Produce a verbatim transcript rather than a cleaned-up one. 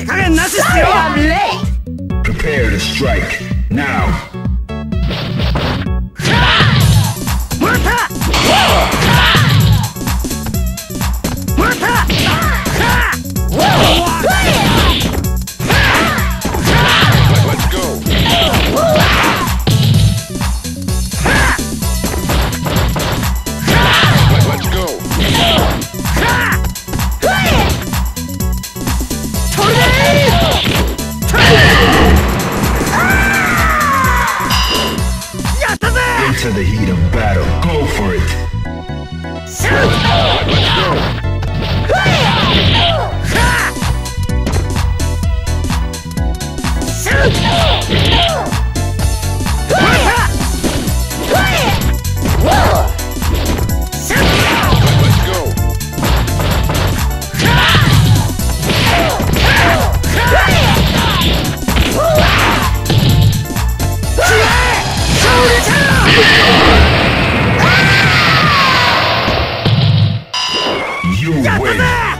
加減なしっすよ。 I'm late. Prepare to strike now. もらったもらった Let's go. Let's go. やったぜ。 Into the heat of battle. Go for it. Let's go. やったぜ。